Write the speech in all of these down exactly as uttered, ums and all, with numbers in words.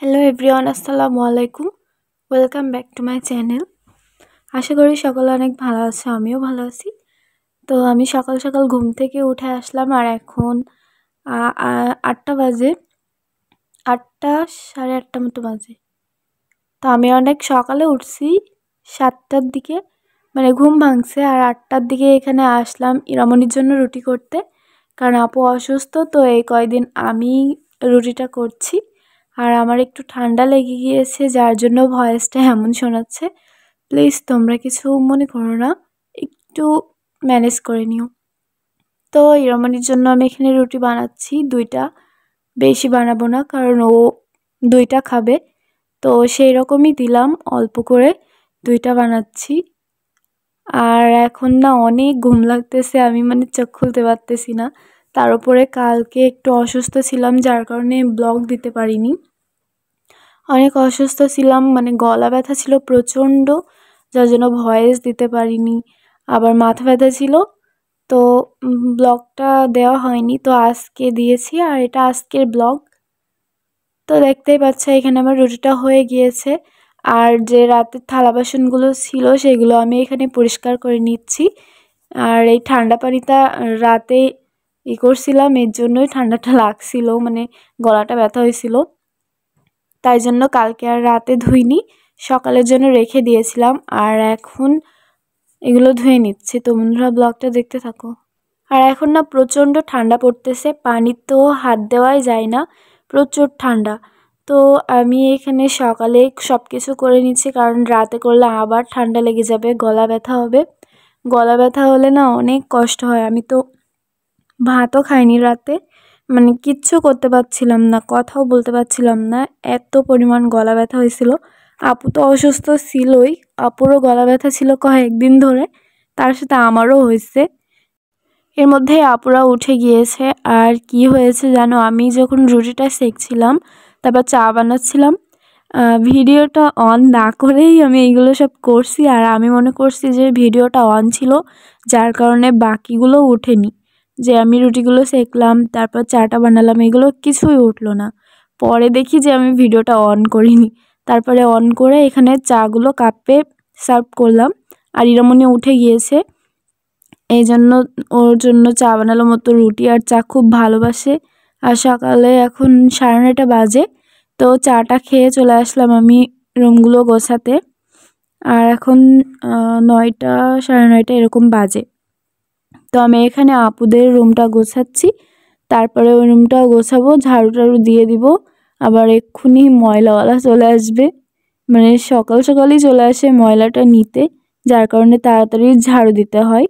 Hello everyone, আসসালামু আলাইকুম। Welcome back to my channel. আশা করি সকলে অনেক ভালো আছে, আমিও ভালো আছি। তো আমি সকাল সকাল ঘুম থেকে উঠে আসলাম আর এখন আটটা বাজে, আটটা সাড়ে আটটা মতো বাজে। তো আমি অনেক সকালে উঠছি, সাতটার দিকে মানে ঘুম ভাঙছে। আর আটটার দিকে এখানে আসলাম ইরামনির জন্য রুটি করতে, কারণ আপু অসুস্থ। তো এই কয়দিন আমি রুটিটা করছি। আর আমার একটু ঠান্ডা লেগে গিয়েছে, যার জন্য ভয়েসটা এমন শোনাচ্ছে। প্লিজ তোমরা কিছু মনে করো না, একটু ম্যানেজ করে নিও। তো ইরামনির জন্য আমি এখানে রুটি বানাচ্ছি দুইটা, বেশি বানাবো না কারণ ও দুইটা খাবে। তো সেই রকমই দিলাম, অল্প করে দুইটা বানাচ্ছি। আর এখন না অনেক ঘুম লাগতেছে, আমি মানে চোখ খুলতে পারতেছি না। তার উপরে কালকে একটু অসুস্থ ছিলাম, যার কারণে ব্লগ দিতে পারিনি। অনেক অসুস্থ ছিলাম, মানে গলা ব্যথা ছিল প্রচণ্ড, যার জন্য ভয়েস দিতে পারিনি। আবার মাথা ব্যথা ছিল, তো ব্লগটা দেওয়া হয়নি। তো আজকে দিয়েছি, আর এটা আজকের ব্লগ। তো দেখতেই পাচ্ছ এখানে আমার রুটিটা হয়ে গিয়েছে। আর যে রাতের থালা বাসনগুলো ছিল সেগুলো আমি এখানে পরিষ্কার করে নিচ্ছি। আর এই ঠান্ডা পানিটা রাতে ই করছিলাম, এর জন্যই ঠান্ডাটা লাগছিল, মানে গলাটা ব্যথা হয়েছিল। তাই জন্য কালকে আর রাতে ধুইনি, সকালের জন্য রেখে দিয়েছিলাম। আর এখন এগুলো ধুয়ে নিচ্ছি। তো বন্ধুরা ব্লগটা দেখতে থাকো। আর এখন না প্রচণ্ড ঠান্ডা পড়তেছে, পানির তো হাত দেওয়াই যায় না, প্রচুর ঠান্ডা। তো আমি এখানে সকালে সব কিছু করে নিচ্ছি, কারণ রাতে করলে আবার ঠান্ডা লেগে যাবে, গলা ব্যথা হবে। গলা ব্যথা হলে না অনেক কষ্ট হয়। আমি তো ভাতও খাইনি রাতে, মানে কিচ্ছু করতে পারছিলাম না, কথাও বলতে পারছিলাম না, এত পরিমাণ গলা ব্যথা হয়েছিল। আপু তো অসুস্থ ছিলই, আপুরও গলা ব্যথা ছিল কয়েকদিন ধরে, তার সাথে আমারও হয়েছে। এর মধ্যে আপুরা উঠে গিয়েছে। আর কি হয়েছে জানো, আমি যখন রুটিটা সেকছিলাম, তারপর চা বানাচ্ছিলাম, ভিডিওটা অন না করেই আমি এইগুলো সব করছি। আর আমি মনে করছি যে ভিডিওটা অন ছিল, যার কারণে বাকিগুলো উঠেনি। যে আমি রুটিগুলো সেকলাম, তারপর চাটা বানালাম, এগুলো কিছুই উঠলো না। পরে দেখি যে আমি ভিডিওটা অন করিনি। তারপরে অন করে এখানে চাগুলো কাপে সার্ভ করলাম। আর ইরামনি উঠে গিয়েছে, এই জন্য ওর জন্য চা বানালাম। মতো রুটি আর চা খুব ভালোবাসে। আর সকালে এখন সাড়ে নয়টা বাজে, তো চাটা খেয়ে চলে আসলাম আমি রুমগুলো গোছাতে। আর এখন নয়টা সাড়ে নয়টা এরকম বাজে। তো আমি এখানে আপুদের রুমটা গোছাচ্ছি, তারপরে ওই রুমটাও গোছাবো, ঝাড়ু টাড়ু দিয়ে দিব। আবার এক্ষুনি ময়লাওয়ালা চলে আসবে, মানে সকাল সকালই চলে আসে ময়লাটা নিতে, যার কারণে তাড়াতাড়ি ঝাড়ু দিতে হয়।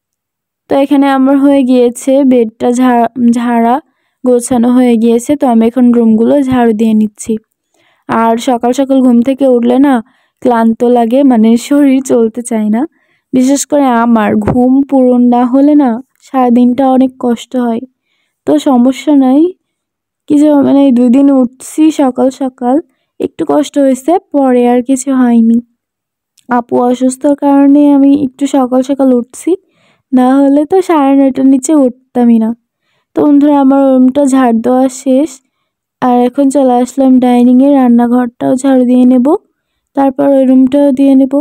তো এখানে আমার হয়ে গিয়েছে বেডটা ঝাড়া গোছানো হয়ে গিয়েছে। তো আমি এখন রুমগুলো ঝাড়ু দিয়ে নিচ্ছি। আর সকাল সকাল ঘুম থেকে উঠলে না ক্লান্ত লাগে, মানে শরীর চলতে চায় না। বিশেষ করে আমার ঘুম পূরণ না হলে না সারাদিনটা অনেক কষ্ট হয়। তো সমস্যা নাই, কিছু মানে দুই দিন উঠছি সকাল সকাল, একটু কষ্ট হয়েছে, পরে আর কিছু হয়নি। আপু অসুস্থর কারণে আমি একটু সকাল সকাল উঠছি, না হলে তো সাড়ে নয়টার নিচে উঠতামই না। তো বন্ধুরা আমার রুমটা ঝাড় দেওয়া শেষ। আর এখন চলে আসলাম ডাইনিংয়ে, রান্নাঘরটাও ঝাড়ু দিয়ে নেব, তারপর ওই রুমটাও দিয়ে নেব।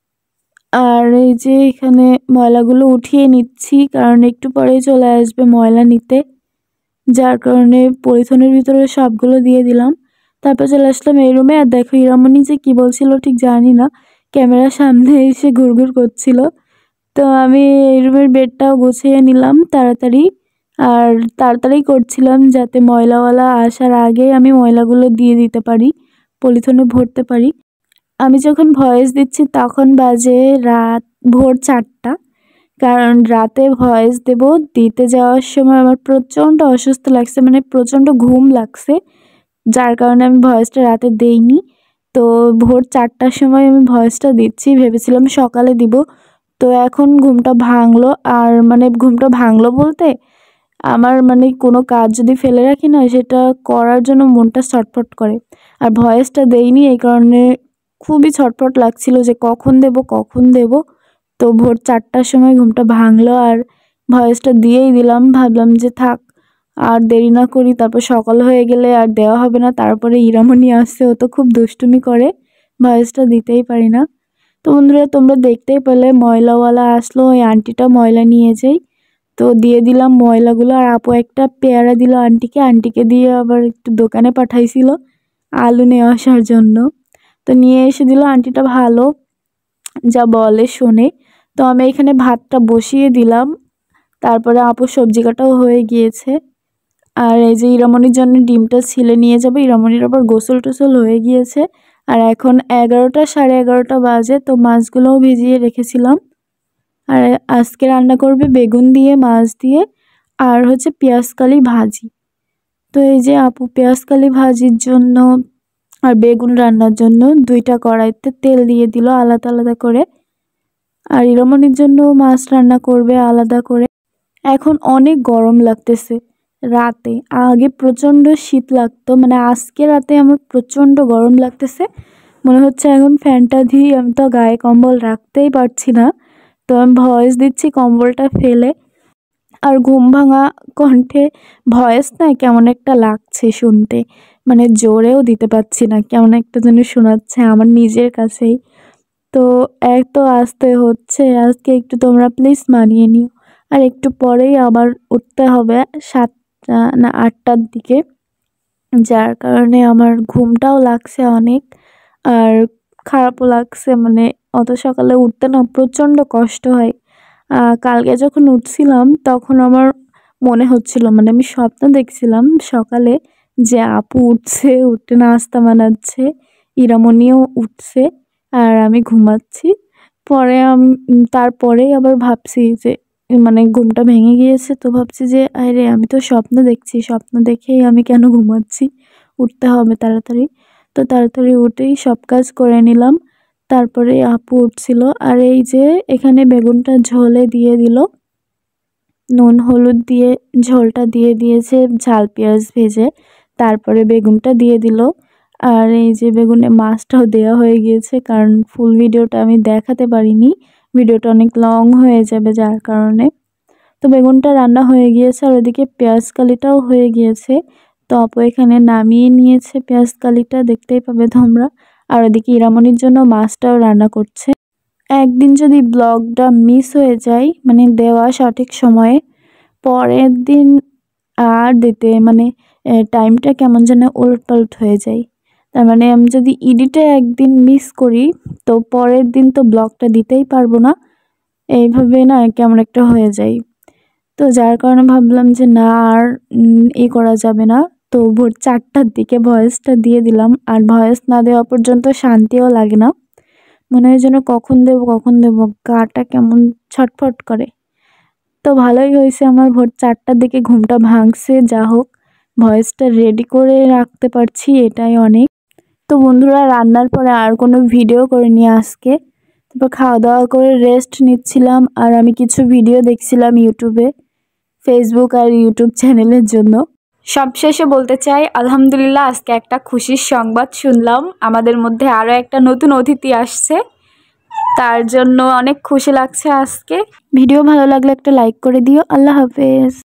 আর এই যে এখানে ময়লাগুলো উঠিয়ে নিচ্ছি, কারণ একটু পরেই চলে আসবে ময়লা নিতে, যার কারণে পলিথিনের ভিতরে সবগুলো দিয়ে দিলাম। তারপর চলে আসলাম এই রুমে। আর দেখো ইরামনি যে কী বলছিল ঠিক জানি না, ক্যামেরার সামনে এসে ঘুরঘুর করছিল। তো আমি এই রুমের বেডটাও গুছিয়ে নিলাম তাড়াতাড়ি। আর তাড়াতাড়ি করছিলাম যাতে ময়লাওয়ালা আসার আগে আমি ময়লাগুলো দিয়ে দিতে পারি, পলিথিনে ভরতে পারি। আমি যখন ভয়েস দিচ্ছি তখন বাজে রাত ভোর চারটা, কারণ রাতে ভয়েস দেব, দিতে যাওয়ার সময় আমার প্রচণ্ড অসুস্থ লাগছে, মানে প্রচণ্ড ঘুম লাগছে, যার কারণে আমি ভয়েসটা রাতে দেইনি। তো ভোর চারটার সময় আমি ভয়েসটা দিচ্ছি, ভেবেছিলাম সকালে দিব। তো এখন ঘুমটা ভাঙলো, আর মানে ঘুমটা ভাঙলো বলতে আমার মানে কোনো কাজ যদি ফেলে রাখি না, সেটা করার জন্য মনটা ছটফট করে। আর ভয়েসটা দেইনি, এই কারণে খুবই ছটফট লাগছিল যে কখন দেব কখন দেব। তো ভোর চারটার সময় ঘুমটা ভাঙলো আর ভয়েসটা দিয়েই দিলাম। ভাবলাম যে থাক, আর দেরি না করি, তারপর সকাল হয়ে গেলে আর দেওয়া হবে না। তারপরে ইরামনি আসছে, ও তো খুব দুষ্টুমি করে, ভয়েসটা দিতেই পারি না। তো বন্ধুরা তোমরা দেখতেই পেলে ময়লাওয়ালা আসলো, ওই আন্টিটা ময়লা নিয়ে যাই, তো দিয়ে দিলাম ময়লাগুলো। আর আপু একটা পেয়ারা দিল আন্টিকে, আন্টিকে দিয়ে আবার একটু দোকানে পাঠাইছিল আলু নিয়ে আসার জন্য, তো নিয়ে এসে দিল। আন্টিটা ভালো, যা বলে শোনে। তো আমি এখানে ভাতটা বসিয়ে দিলাম, তারপরে আপু সবজি কাটাও হয়ে গিয়েছে। আর এই যে ইরামনির জন্য ডিমটা ছিলে নিয়ে যাবে, ইরামনির আবার গোসল টোসল হয়ে গিয়েছে। আর এখন এগারোটা সাড়ে এগারোটা বাজে, তো মাছগুলোও ভিজিয়ে রেখেছিলাম। আর আজকে রান্না করবে বেগুন দিয়ে, মাছ দিয়ে, আর হচ্ছে পেঁয়াজকালি ভাজি। তো এই যে আপু পেঁয়াজকালি ভাজির জন্য আর বেগুন রান্নার জন্য দুইটা কড়াইতে তেল দিয়ে দিল আলাদা আলাদা করে। আর ইরামনির জন্য মাছ রান্না করবে আলাদা করে। এখন অনেক গরম লাগতেছে রাতে, আগে প্রচণ্ড শীত লাগতো, মানে আজকে রাতে আমার প্রচণ্ড গরম লাগতেছে। মনে হচ্ছে এখন ফ্যানটা দিয়ে আমি তো গায়ে কম্বল রাখতেই পারছি না, তো আমি ভয়েস দিচ্ছি কম্বলটা ফেলে। আর ঘুম ভাঙা কণ্ঠে ভয়েস না কেমন একটা লাগছে শুনতে, মানে জোরেও দিতে পারছি না, কেমন একটা যেন শোনাচ্ছে আমার নিজের কাছেই। তো এত আসতে হচ্ছে আজকে, একটু তোমরা প্লিজ মানিয়ে নিও। আর একটু পরেই আবার উঠতে হবে সাতটা না আটটার দিকে, যার কারণে আমার ঘুমটাও লাগছে অনেক, আর খারাপও লাগছে, মানে অত সকালে উঠতে না প্রচণ্ড কষ্ট হয়। কালকে যখন উঠছিলাম তখন আমার মনে হচ্ছিল, মানে আমি স্বপ্ন দেখছিলাম সকালে যে আপু উঠছে, উঠে নাস্তা বানাচ্ছে, ইরামনিও উঠছে আর আমি ঘুমাচ্ছি। পরে আমি তারপরেই আবার ভাবছি যে মানে ঘুমটা ভেঙে গিয়েছে, তো ভাবছি যে আরে আমি তো স্বপ্ন দেখছি, স্বপ্ন দেখেই আমি কেন ঘুমাচ্ছি, উঠতে হবে তাড়াতাড়ি। তো তাড়াতাড়ি উঠেই সব কাজ করে নিলাম, তারপরে আপু উঠছিল। আর এই যে এখানে বেগুনটা ঝোলে দিয়ে দিল, নুন হলুদ দিয়ে ঝোলটা দিয়ে দিয়েছে, ঝাল পেঁয়াজ ভেজে, তারপরে বেগুনটা দিয়ে দিল। আর এই যে বেগুনে মাছটাও দেওয়া হয়ে গিয়েছে, কারণ ফুল ভিডিওটা আমি দেখাতে পারিনি, ভিডিওটা অনেক লং হয়ে যাবে যার কারণে। তো বেগুনটা রান্না হয়ে গিয়েছে, আর ওদিকে পেঁয়াজকালিটাও হয়ে গিয়েছে। তো আপু এখানে নামিয়ে নিয়েছে পেঁয়াজকালিটা, দেখতেই পাবে তোমরা। আর ওদিকে ইরামনির জন্য মাছটাও রান্না করছে। একদিন যদি ব্লগটা মিস হয়ে যায়, মানে দেওয়া সঠিক সময়ে, পরের দিন আর দিতে মানে টাইমটা কেমন যেন ওলটপালট হয়ে যায়। তার মানে আমি যদি এডিটে একদিন মিস করি, তো পরের দিন তো ব্লগটা দিতেই পারবো না, এইভাবে না কেমন একটা হয়ে যায়। তো যার কারণে ভাবলাম যে না আর ই করা যাবে না, তো ভোর চারটার দিকে ভয়েসটা দিয়ে দিলাম। আর ভয়েস না দেওয়া পর্যন্ত শান্তিও লাগে না, মনে হয় যেন কখন দেব কখন দেব, গাটা কেমন ছটফট করে। তো ভালোই হয়েছে আমার ভোর চারটার দিকে ঘুমটা ভাঙছে, যা হোক ভয়েসটা রেডি করে রাখতে পারছি, এটাই অনেক। তো বন্ধুরা রান্নার পরে আর কোনো ভিডিও করিনি আজকে, তারপর খাওয়া দাওয়া করে রেস্ট নিচ্ছিলাম। আর আমি কিছু ভিডিও দেখছিলাম ইউটিউবে, ফেসবুক আর ইউটিউব চ্যানেলের জন্য। সবশেষে বলতে চাই আলহামদুলিল্লাহ, আজকে একটা খুশির সংবাদ শুনলাম, আমাদের মধ্যে আরও একটা নতুন অতিথি আসছে, তার জন্য অনেক খুশি লাগছে আজকে। ভিডিও ভালো লাগলে একটা লাইক করে দিও। আল্লাহ হাফেজ।